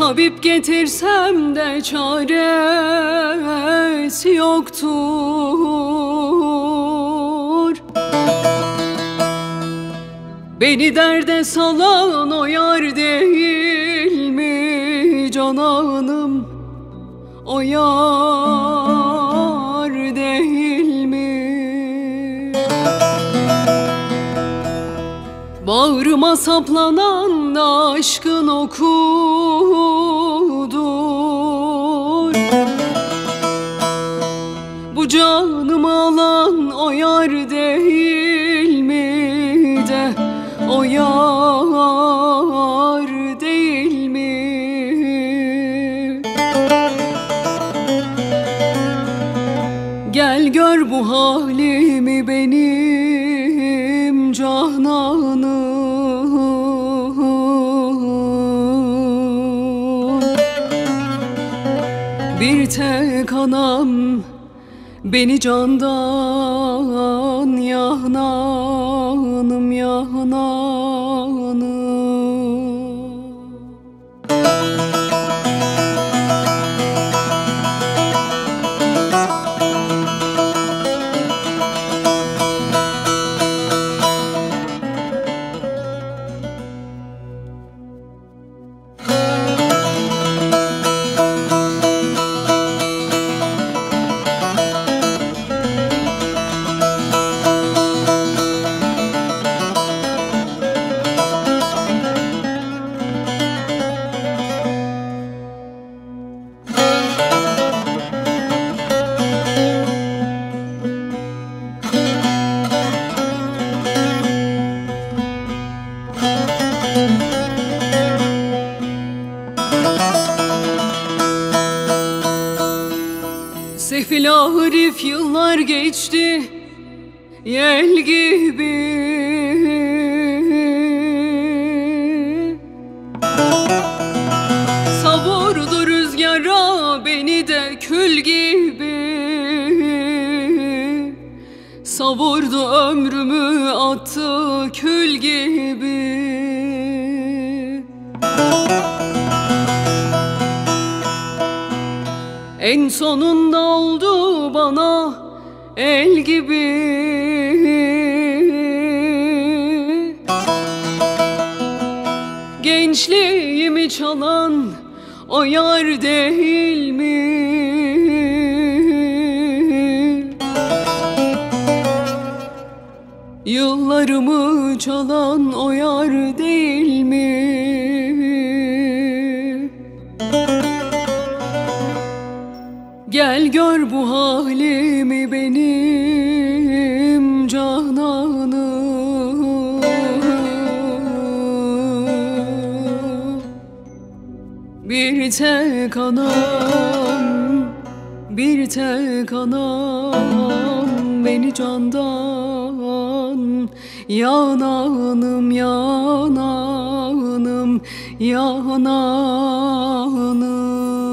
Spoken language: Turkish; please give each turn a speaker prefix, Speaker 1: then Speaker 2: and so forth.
Speaker 1: Tabip getirsem de çaresi yoktur. Beni derde salan o yar değil mi cananım? O yar değil mi? Bağrıma saplanan da aşkın okudur. Bu canımı alan o yar değil mi de o yar değil mi? Gel gör bu halimi benim cananım. Bir tek anam beni candan yananım yananım. Sefil Arif yıllar geçti yel gibi. Savurdu rüzgara beni de kül gibi. Savurdu ömrümü attı kül gibi. En sonunda oldu bana el gibi. Gençliğimi çalan o yar değil mi? Yıllarımı çalan o yar değil mi? Gel gör bu halimi benim cananım. Bir tek anam, bir tek anam beni candan yananım yananım yananım.